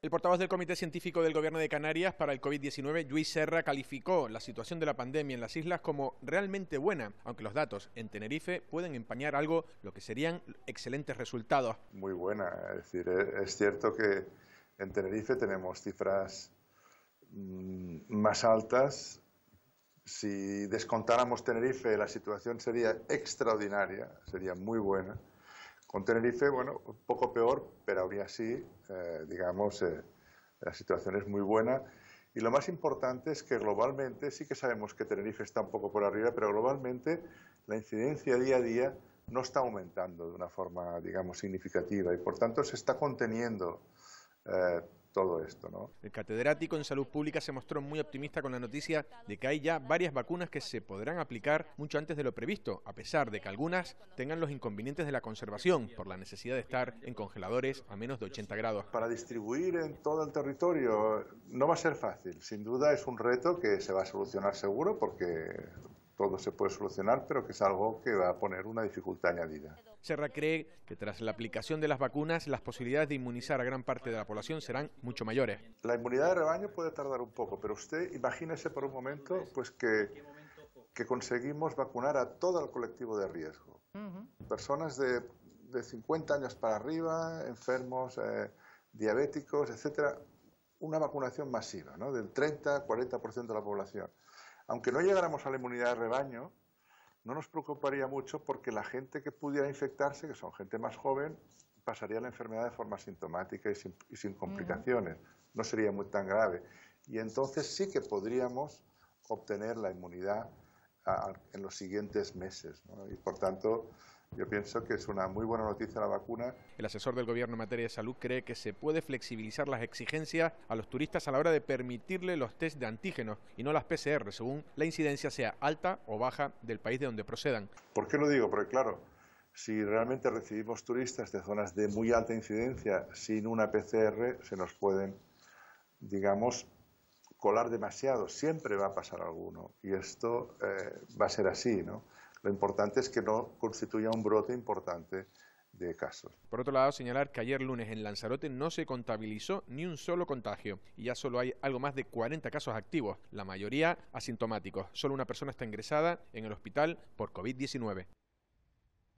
El portavoz del Comité Científico del Gobierno de Canarias para el COVID-19, Lluís Serra, calificó la situación de la pandemia en las islas como realmente buena, aunque los datos en Tenerife pueden empañar algo lo que serían excelentes resultados. Muy buena, es decir, es cierto que en Tenerife tenemos cifras más altas. Si descontáramos Tenerife, la situación sería extraordinaria, sería muy buena. Con Tenerife, bueno, un poco peor, pero aún así, la situación es muy buena. Y lo más importante es que globalmente, sí que sabemos que Tenerife está un poco por arriba, pero globalmente la incidencia día a día no está aumentando de una forma, digamos, significativa y por tanto se está conteniendo todo esto, ¿no? El catedrático en Salud Pública se mostró muy optimista con la noticia de que hay ya varias vacunas que se podrán aplicar mucho antes de lo previsto, a pesar de que algunas tengan los inconvenientes de la conservación por la necesidad de estar en congeladores a menos de 80 grados. Para distribuir en todo el territorio no va a ser fácil, sin duda es un reto que se va a solucionar seguro porque todo se puede solucionar, pero que es algo que va a poner una dificultad añadida. Serra cree que tras la aplicación de las vacunas, las posibilidades de inmunizar a gran parte de la población serán mucho mayores. La inmunidad de rebaño puede tardar un poco, pero usted imagínese por un momento pues que conseguimos vacunar a todo el colectivo de riesgo. Personas de 50 años para arriba, enfermos, diabéticos, etcétera. Una vacunación masiva, ¿no? Del 30-40% de la población. Aunque no llegáramos a la inmunidad de rebaño, no nos preocuparía mucho porque la gente que pudiera infectarse, que son gente más joven, pasaría la enfermedad de forma sintomática y sin complicaciones. No sería muy tan grave. Y entonces sí que podríamos obtener la inmunidad en los siguientes meses, ¿no? Y por tanto, yo pienso que es una muy buena noticia la vacuna. El asesor del Gobierno en materia de salud cree que se puede flexibilizar las exigencias a los turistas a la hora de permitirle los test de antígenos y no las PCR, según la incidencia sea alta o baja del país de donde procedan. ¿Por qué lo digo? Porque claro, si realmente recibimos turistas de zonas de muy alta incidencia sin una PCR, se nos pueden, digamos, colar demasiado. Siempre va a pasar alguno y esto va a ser así, ¿no? Lo importante es que no constituya un brote importante de casos. Por otro lado, señalar que ayer lunes en Lanzarote no se contabilizó ni un solo contagio y ya solo hay algo más de 40 casos activos, la mayoría asintomáticos. Solo una persona está ingresada en el hospital por COVID-19.